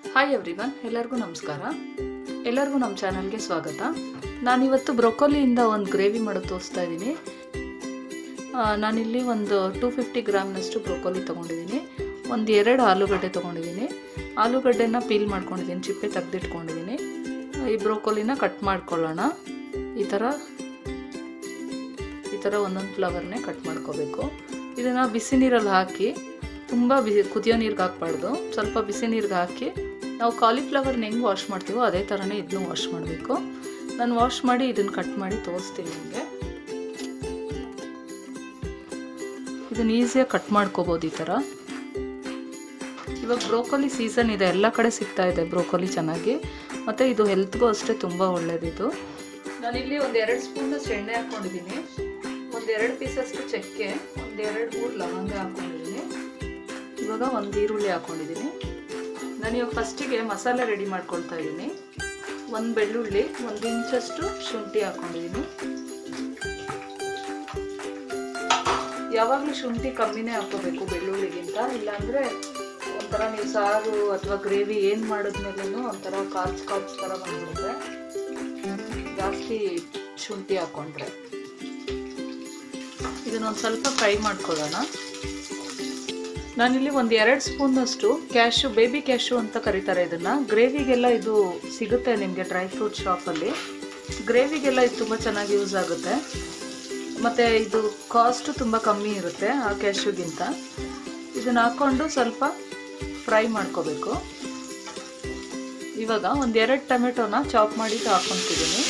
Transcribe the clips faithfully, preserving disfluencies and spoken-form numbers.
Hi everyone, ಎಲ್ಲರಿಗೂ ನಮಸ್ಕಾರ. ಎಲ್ಲರಿಗೂ ನಮ್ಮ ಚಾನಲ್ಗೆ ಸ್ವಾಗತ. ನಾನಿವತ್ತು ಬ್ರೊಕೊಲಿಯಿಂದ ಒಂದು ಗ್ರೇವಿ ಮಾಡೋದು ತೋರಿಸ್ತಾ ಇದ್ದೀನಿ. ನಾನಿಲ್ಲಿ ಒಂದು ಟೂ ಫಿಫ್ಟಿ ಗ್ರಾಮ್ನಷ್ಟು ಬ್ರೊಕೊಲಿ ತೊಗೊಂಡಿದ್ದೀನಿ. ಒಂದು ಎರಡು ಆಲೂಗಡ್ಡೆ ತೊಗೊಂಡಿದ್ದೀನಿ. ಆಲೂಗಡ್ಡೆನ ಪೀಲ್ ಮಾಡ್ಕೊಂಡಿದ್ದೀನಿ, ಚಿಪ್ಪೆ ತೆಗೆದಿಟ್ಕೊಂಡಿದ್ದೀನಿ. ಈ ಬ್ರೊಕೊಲಿನ ಕಟ್ ಮಾಡ್ಕೊಳ್ಳೋಣ. ಈ ಥರ ಈ ಥರ ಒಂದೊಂದು ಫ್ಲವರ್ನೇ ಕಟ್ ಮಾಡ್ಕೋಬೇಕು. ಇದನ್ನು ಬಿಸಿ ನೀರಲ್ಲಿ ಹಾಕಿ, ತುಂಬ ಬಿಸಿ ಕುದಿಯೋ ನೀರಿಗೆ ಹಾಕಬಾರ್ದು, ಸ್ವಲ್ಪ ಬಿಸಿ ನೀರಿಗೆ ಹಾಕಿ ನಾವು ಕಾಲಿಫ್ಲವರ್ನ ಹೆಂಗೆ ವಾಶ್ ಮಾಡ್ತೀವೋ ಅದೇ ಥರನೇ ಇದನ್ನು ವಾಶ್ ಮಾಡಬೇಕು. ನಾನು ವಾಶ್ ಮಾಡಿ ಇದನ್ನು ಕಟ್ ಮಾಡಿ ತೋರಿಸ್ತೀನಿ ನಿಮಗೆ. ಇದನ್ನು ಈಸಿಯಾಗಿ ಕಟ್ ಮಾಡ್ಕೋಬೋದು ಈ ಥರ. ಇವಾಗ ಬ್ರೋಕೊಲಿ ಸೀಸನ್ ಇದೆ, ಎಲ್ಲ ಕಡೆ ಸಿಗ್ತಾ ಇದೆ ಬ್ರೋಕೊಲಿ ಚೆನ್ನಾಗಿ, ಮತ್ತು ಇದು ಹೆಲ್ತ್ಗೂ ಅಷ್ಟೇ ತುಂಬ ಒಳ್ಳೆಯದಿದು. ನಾನಿಲ್ಲಿ ಒಂದು ಎರಡು ಸ್ಪೂನಷ್ಟು ಎಣ್ಣೆ ಹಾಕ್ಕೊಂಡಿದ್ದೀನಿ, ಒಂದೆರಡು ಪೀಸಷ್ಟು ಚಕ್ಕೆ, ಒಂದೆರಡು ಮೂರು ಲವಂಗ ಹಾಕ್ಕೊಂಡಿದ್ದೀನಿ. ಇವಾಗ ಒಂದು ಈರುಳ್ಳಿ ಹಾಕ್ಕೊಂಡಿದ್ದೀನಿ. ನಾನು ಇವಾಗ ಫಸ್ಟಿಗೆ ಮಸಾಲೆ ರೆಡಿ ಮಾಡ್ಕೊಳ್ತಾ ಇದ್ದೀನಿ. ಒಂದು ಬೆಳ್ಳುಳ್ಳಿ, ಒಂದು ಇಂಚಷ್ಟು ಶುಂಠಿ ಹಾಕ್ಕೊಂಡಿದ್ದೀನಿ. ಯಾವಾಗಲೂ ಶುಂಠಿ ಕಮ್ಮಿನೇ ಹಾಕ್ಕೋಬೇಕು ಬೆಳ್ಳುಳ್ಳಿಗಿಂತ, ಇಲ್ಲಾಂದರೆ ಒಂಥರ ನೀವು ಸಾರು ಅಥವಾ ಗ್ರೇವಿ ಏನು ಮಾಡಿದ್ಮೇಲೂ ಒಂಥರ ಕಾರ್ಚ್ ಕಾರ್ಚ್ ಥರ ಬಂದ್ಬಿಡುತ್ತೆ ಜಾಸ್ತಿ ಶುಂಠಿ ಹಾಕ್ಕೊಂಡ್ರೆ. ಇದನ್ನೊಂದು ಸ್ವಲ್ಪ ಫ್ರೈ ಮಾಡ್ಕೊಳ್ಳೋಣ. ನಾನಿಲ್ಲಿ ಒಂದು ಎರಡು ಸ್ಪೂನಷ್ಟು ಕ್ಯಾಶು, ಬೇಬಿ ಕ್ಯಾಶು ಅಂತ ಕರೀತಾರೆ ಇದನ್ನು. ಗ್ರೇವಿಗೆಲ್ಲ ಇದು ಸಿಗುತ್ತೆ ನಿಮಗೆ ಡ್ರೈ ಫ್ರೂಟ್ ಶಾಪಲ್ಲಿ. ಗ್ರೇವಿಗೆಲ್ಲ ಇದು ತುಂಬ ಚೆನ್ನಾಗಿ ಯೂಸ್ ಆಗುತ್ತೆ, ಮತ್ತು ಇದು ಕಾಸ್ಟು ತುಂಬ ಕಮ್ಮಿ ಇರುತ್ತೆ ಆ ಕ್ಯಾಶುಗಿಂತ. ಇದನ್ನು ಹಾಕ್ಕೊಂಡು ಸ್ವಲ್ಪ ಫ್ರೈ ಮಾಡ್ಕೋಬೇಕು. ಇವಾಗ ಒಂದೆರಡು ಟೊಮೆಟೊನ ಚಾಪ್ ಮಾಡಿ ಹಾಕ್ಕೊತಿದ್ದೀನಿ.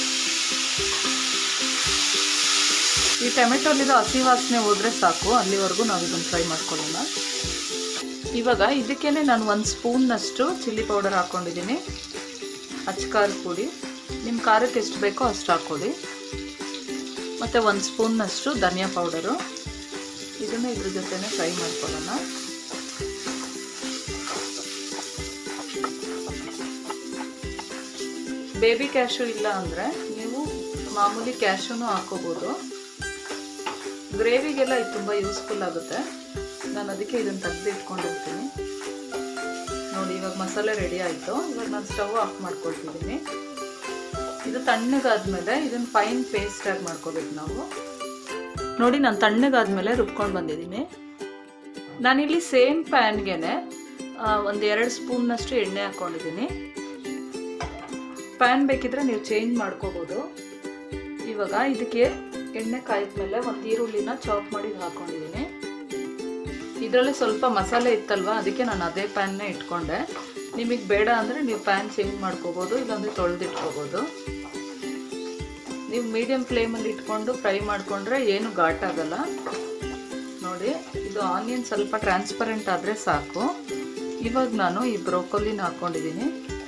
ಈ ಟೊಮೆಟೊಲಿರೋ ಹಸಿ ವಾಸನೆ ಹೋದರೆ ಸಾಕು, ಅಲ್ಲಿವರೆಗೂ ನಾವು ಇದನ್ನು ಫ್ರೈ ಮಾಡ್ಕೊಳ್ಳೋಣ. ಇವಾಗ ಇದಕ್ಕೇ ನಾನು ಒಂದು ಸ್ಪೂನ್ನಷ್ಟು ಚಿಲ್ಲಿ ಪೌಡರ್ ಹಾಕ್ಕೊಂಡಿದ್ದೀನಿ, ಅಚ್ಕಾರದ ಪುಡಿ. ನಿಮ್ಮ ಖಾರಕ್ಕೆ ಎಷ್ಟು ಬೇಕೋ ಅಷ್ಟು ಹಾಕ್ಕೊಳ್ಳಿ. ಮತ್ತು ಒಂದು ಸ್ಪೂನ್ನಷ್ಟು ಧನಿಯಾ ಪೌಡರು. ಇದನ್ನು ಇದ್ರ ಜೊತೆನೇ ಫ್ರೈ ಮಾಡ್ಕೊಳ್ಳೋಣ. ಬೇಬಿ ಕ್ಯಾಶು ಇಲ್ಲ ಅಂದರೆ ನೀವು ಮಾಮೂಲಿ ಕ್ಯಾಶುನೂ ಹಾಕೋಬೋದು. ಗ್ರೇವಿಗೆಲ್ಲ ಇದು ತುಂಬ ಯೂಸ್ಫುಲ್ ಆಗುತ್ತೆ. ನಾನು ಅದಕ್ಕೆ ಇದನ್ನು ತೆಗೆದು ಇಟ್ಕೊಂಡಿರ್ತೀನಿ. ನೋಡಿ, ಇವಾಗ ಮಸಾಲೆ ರೆಡಿ ಆಯಿತು. ಇವಾಗ ನಾನು ಸ್ಟವ್ ಆಫ್ ಮಾಡ್ಕೊಳ್ತಿದ್ದೀನಿ. ಇದು ತಣ್ಣಗಾದ್ಮೇಲೆ ಇದನ್ನು ಫೈನ್ ಪೇಸ್ಟಾಗಿ ಮಾಡ್ಕೋಬೇಕು ನಾವು. ನೋಡಿ, ನಾನು ತಣ್ಣಗಾದ್ಮೇಲೆ ರುಬ್ಕೊಂಡು ಬಂದಿದ್ದೀನಿ. ನಾನಿಲ್ಲಿ ಸೇಮ್ ಪ್ಯಾನ್ಗೆ ಒಂದು ಎರಡು ಸ್ಪೂನ್ನಷ್ಟು ಎಣ್ಣೆ ಹಾಕ್ಕೊಂಡಿದ್ದೀನಿ. ಪ್ಯಾನ್ ಬೇಕಿದ್ರೆ ನೀವು ಚೇಂಜ್ ಮಾಡ್ಕೋಬೋದು. ಇವಾಗ ಇದಕ್ಕೆ ಎಣ್ಣೆ ಕಾಯಿದ್ಮೇಲೆ ಒಂದು ಈರುಳ್ಳಿನ ಚಾಪ್ ಮಾಡಿ ಹಾಕ್ಕೊಂಡಿದ್ದೀನಿ. ಇದರಲ್ಲಿ ಸ್ವಲ್ಪ ಮಸಾಲೆ ಇತ್ತಲ್ವ, ಅದಕ್ಕೆ ನಾನು ಅದೇ ಪ್ಯಾನ್ನೇ ಇಟ್ಕೊಂಡೆ. ನಿಮಗೆ ಬೇಡ ಅಂದರೆ ನೀವು ಪ್ಯಾನ್ ಚೇಂಜ್ ಮಾಡ್ಕೋಬೋದು, ಇಲ್ಲಾಂದರೆ ತೊಳೆದಿಟ್ಕೋಬೋದು. ನೀವು ಮೀಡಿಯಮ್ ಫ್ಲೇಮಲ್ಲಿ ಇಟ್ಕೊಂಡು ಫ್ರೈ ಮಾಡಿಕೊಂಡ್ರೆ ಏನು ಘಾಟಾಗಲ್ಲ. ನೋಡಿ, ಇದು ಆನಿಯನ್ ಸ್ವಲ್ಪ ಟ್ರಾನ್ಸ್ಪರೆಂಟ್ ಆದರೆ ಸಾಕು. ಇವಾಗ ನಾನು ಈ ಬ್ರೋಕೊಲಿನ ಹಾಕ್ಕೊಂಡಿದ್ದೀನಿ.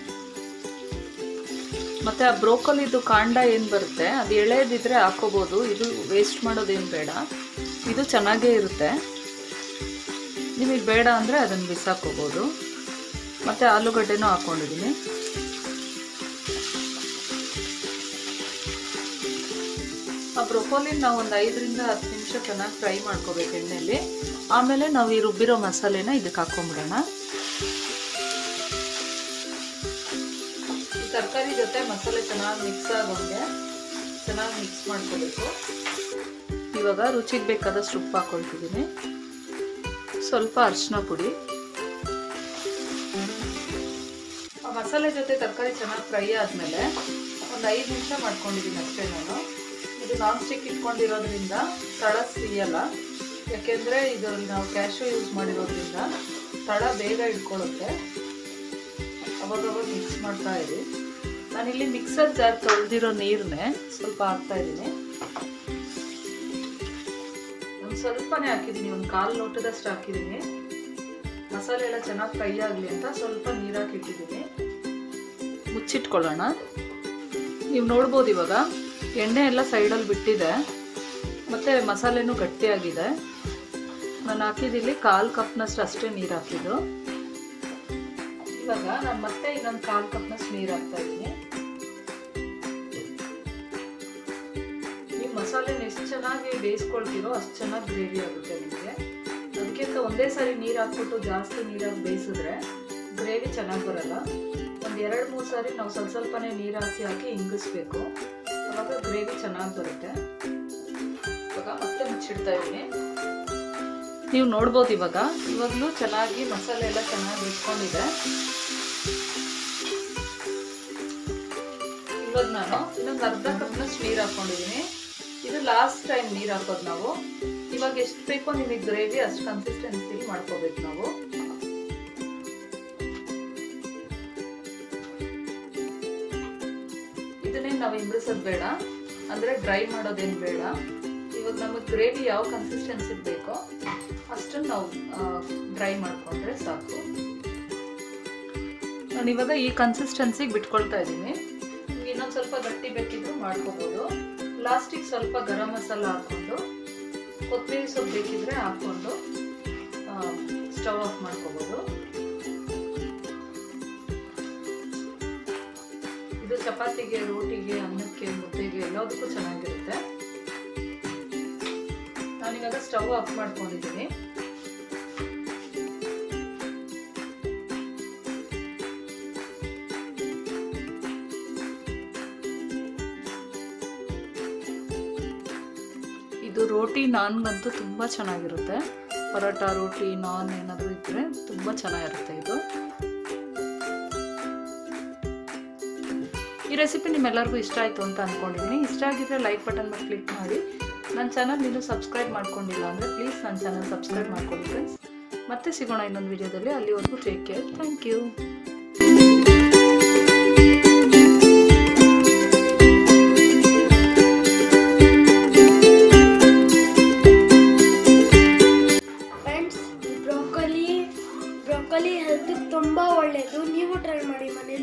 ಮತ್ತು ಆ ಬ್ರೋಕೊಲಿದು ಕಾಂಡ ಏನು ಬರುತ್ತೆ ಅದು ಎಳೆದಿದ್ರೆ ಹಾಕೋಬೋದು, ಇದು ವೇಸ್ಟ್ ಮಾಡೋದೇನು ಬೇಡ, ಇದು ಚೆನ್ನಾಗೇ ಇರುತ್ತೆ. ನಿಮಗೆ ಬೇಡ ಅಂದರೆ ಅದನ್ನು ಬಿಸಾಕೋಬೋದು. ಮತ್ತು ಆಲೂಗಡ್ಡೆನೂ ಹಾಕ್ಕೊಂಡಿದ್ದೀನಿ. ಆ ಬ್ರೊಕೊಲಿನ ನಾವು ಒಂದು ಐದರಿಂದ ಹತ್ತು ನಿಮಿಷ ಚೆನ್ನಾಗಿ ಫ್ರೈ ಮಾಡ್ಕೋಬೇಕು ಎಣ್ಣೆಯಲ್ಲಿ. ಆಮೇಲೆ ನಾವು ಈ ರುಬ್ಬಿರೋ ಮಸಾಲೆನ ಇದಕ್ಕೆ ಹಾಕ್ಕೊಂಬಿಡೋಣ. ತರಕಾರಿ ಜೊತೆ ಮಸಾಲೆ ಚೆನ್ನಾಗಿ ಮಿಕ್ಸ್ ಆಗೋಂಗೆ ಚೆನ್ನಾಗಿ ಮಿಕ್ಸ್ ಮಾಡ್ಕೋಬೇಕು. ಇವಾಗ ರುಚಿಗೆ ಬೇಕಾದಷ್ಟು ಉಪ್ಪು ಹಾಕ್ಕೊಳ್ತಿದ್ದೀನಿ, ಸ್ವಲ್ಪ ಅರಿಶಿನ ಪುಡಿ. ಆ ಮಸಾಲೆ ಜೊತೆ ತರಕಾರಿ ಚೆನ್ನಾಗಿ ಫ್ರೈ ಆದಮೇಲೆ ಒಂದು ಐದು ನಿಮಿಷ ಮಾಡ್ಕೊಂಡಿದ್ದೀನಿ ಅಷ್ಟೇ ನಾನು. ಇದು ನಾನ್ ಸ್ಟಿಕ್ ಇಟ್ಕೊಂಡಿರೋದ್ರಿಂದ ತಳ ಸಿಯಲ್ಲ, ಯಾಕೆಂದರೆ ಇದರಲ್ಲಿ ನಾವು ಕ್ಯಾಶು ಯೂಸ್ ಮಾಡಿರೋದ್ರಿಂದ ತಳ ಬೇಗ ಇಟ್ಕೊಳ್ಳುತ್ತೆ. ಅವಾಗವಾಗ ಮಿಕ್ಸ್ ಮಾಡ್ತಾ ಇರಿ. ನಾನಿಲ್ಲಿ ಮಿಕ್ಸರ್ ಜಾರ್ ತೊಳೆದಿರೋ ನೀರನ್ನೇ ಸ್ವಲ್ಪ ಹಾಕ್ತಾ ಇದ್ದೀನಿ. ಒಂದು ಸ್ವಲ್ಪನೇ ಹಾಕಿದ್ದೀನಿ, ಒಂದು ಕಾಲು ಲೋಟದಷ್ಟು ಹಾಕಿದ್ದೀನಿ. ಮಸಾಲೆ ಎಲ್ಲ ಚೆನ್ನಾಗಿ ಫ್ರೈ ಆಗಲಿ ಅಂತ ಸ್ವಲ್ಪ ನೀರು ಹಾಕಿಟ್ಟಿದ್ದೀನಿ. ಮುಚ್ಚಿಟ್ಕೊಳ್ಳೋಣ. ನೀವು ನೋಡ್ಬೋದು ಇವಾಗ ಎಣ್ಣೆ ಎಲ್ಲ ಸೈಡಲ್ಲಿ ಬಿಟ್ಟಿದೆ, ಮತ್ತು ಮಸಾಲೆನೂ ಗಟ್ಟಿಯಾಗಿದೆ. ನಾನು ಹಾಕಿದ್ದೀನಿ ಕಾಲು ಕಪ್ನಷ್ಟು ಅಷ್ಟೇ ನೀರು ಹಾಕಿದ್ದು. ಇವಾಗ ನಾನು ಮತ್ತೆ ಇನ್ನೊಂದು ಕಾಲು ಕಪ್ನಷ್ಟು ನೀರು ಹಾಕ್ತಾ ಇದ್ದೀನಿ. ನೀವು ಮಸಾಲೆನ ಎಷ್ಟು ಚೆನ್ನಾಗಿ ಬೇಯಿಸ್ಕೊಳ್ತೀರೋ ಅಷ್ಟು ಚೆನ್ನಾಗಿ ಗ್ರೇವಿ ಆಗುತ್ತೆ ನಿಮಗೆ. ಅದಕ್ಕಿಂತ ಒಂದೇ ಸಾರಿ ನೀರು ಹಾಕ್ಬಿಟ್ಟು ಜಾಸ್ತಿ ನೀರಾಗಿ ಬೇಯಿಸಿದ್ರೆ ಗ್ರೇವಿ ಚೆನ್ನಾಗಿ ಬರಲ್ಲ. ಒಂದು ಎರಡು ಮೂರು ಸಾರಿ ನಾವು ಸ್ವಲ್ಪ ಸ್ವಲ್ಪನೇ ನೀರು ಹಾಕಿ ಹಾಕಿ ಇಂಗಿಸ್ಬೇಕು, ಆವಾಗ ಗ್ರೇವಿ ಚೆನ್ನಾಗಿ ಬರುತ್ತೆ. ಇವಾಗ ಮತ್ತೆ ಮುಚ್ಚಿಡ್ತಾ ಇದ್ದೀನಿ. ನೀವು ನೋಡ್ಬೋದು ಇವಾಗ ಇವಾಗಲೂ ಚೆನ್ನಾಗಿ ಮಸಾಲೆ ಎಲ್ಲ ಚೆನ್ನಾಗಿ ಇಟ್ಕೊಂಡಿದೆ. ಇವಾಗ ನಾನು ಇನ್ನೊಂದು ಅರ್ಧ ಕಪ್ನಷ್ಟು ನೀರು ಹಾಕ್ಕೊಂಡಿದ್ದೀನಿ. ಇದು ಲಾಸ್ಟ್ ಟೈಮ್ ನೀರು ಹಾಕೋದು ನಾವು. ಇವಾಗ ಎಷ್ಟು ಬೇಕೋ ನಿಮಗೆ ಗ್ರೇವಿ ಅಷ್ಟು ಕನ್ಸಿಸ್ಟೆನ್ಸಿಲಿ ಮಾಡ್ಕೋಬೇಕು ನಾವು. ಇದನ್ನೇ ನಾವು ಇಂಗ್ಲಿಸೋದು ಬೇಡ, ಅಂದರೆ ಡ್ರೈ ಮಾಡೋದೇನು ಬೇಡ. ಇವಾಗ ನಮಗೆ ಗ್ರೇವಿ ಯಾವ ಕನ್ಸಿಸ್ಟೆನ್ಸಿ ಬೇಕೋ ಅಷ್ಟನ್ನು ನಾವು ಡ್ರೈ ಮಾಡಿಕೊಂಡ್ರೆ ಸಾಕು. ನಾನು ಇವಾಗ ಈ ಕನ್ಸಿಸ್ಟೆನ್ಸಿಗೆ ಬಿಟ್ಕೊಳ್ತಾ ಇದ್ದೀನಿ. ಇನ್ನೊಂದು ಸ್ವಲ್ಪ ಗಟ್ಟಿ ಬೇಕಿದ್ರು ಮಾಡ್ಕೋಬೋದು. ಲಾಸ್ಟಿಗೆ ಸ್ವಲ್ಪ ಗರಂ ಮಸಾಲ ಹಾಕ್ಕೊಂಡು ಕೊತ್ತಂಬರಿ ಸೊಪ್ಪು ಬೇಕಿದ್ರೆ ಹಾಕ್ಕೊಂಡು ಸ್ಟವ್ ಆಫ್ ಮಾಡ್ಕೋಬೋದು. ಇದು ಚಪಾತಿಗೆ, ರೋಟಿಗೆ, ಅನ್ನಕ್ಕೆ, ಮುದ್ದೆಗೆ ಎಲ್ಲದಕ್ಕೂ ಚೆನ್ನಾಗಿರುತ್ತೆ. ನಾನಿವಾಗ ಸ್ಟವ್ ಆಫ್ ಮಾಡ್ಕೊಂಡಿದ್ದೀನಿ. ಇದು ರೋಟಿ ನಾನ್ಗಂತೂ ತುಂಬ ಚೆನ್ನಾಗಿರುತ್ತೆ. ಪರೋಟ, ರೋಟಿ, ನಾನ್ ಏನಾದರೂ ಇದ್ದರೆ ತುಂಬ ಚೆನ್ನಾಗಿರುತ್ತೆ ಇದು. ಈ ರೆಸಿಪಿ ನಿಮ್ಮೆಲ್ಲರಿಗೂ ಇಷ್ಟ ಆಯಿತು ಅಂತ ಅಂದ್ಕೊಂಡಿದ್ದೀನಿ. ಇಷ್ಟ ಆಗಿದ್ರೆ ಲೈಕ್ ಬಟನ್ ಮೇಲೆ ಕ್ಲಿಕ್ ಮಾಡಿ. ನನ್ನ ಚಾನಲ್ ಇನ್ನೂ ಸಬ್ಸ್ಕ್ರೈಬ್ ಮಾಡ್ಕೊಂಡಿಲ್ಲ ಅಂದರೆ ಪ್ಲೀಸ್ ನನ್ನ ಚಾನಲ್ ಸಬ್ಸ್ಕ್ರೈಬ್ ಮಾಡ್ಕೊಳ್ಳಿ ಫ್ರೆಂಡ್ಸ್. ಮತ್ತೆ ಸಿಗೋಣ ಇನ್ನೊಂದು ವಿಡಿಯೋದಲ್ಲಿ. ಅಲ್ಲಿವರೆಗೂ take care. Thank you. Broccoli broccoli ಹೆಲ್ತ್ಗೆ ತುಂಬ ಒಳ್ಳೆಯದು. ನೀವು ಟ್ರೈ ಮಾಡಿ ಮನೇಲಿ.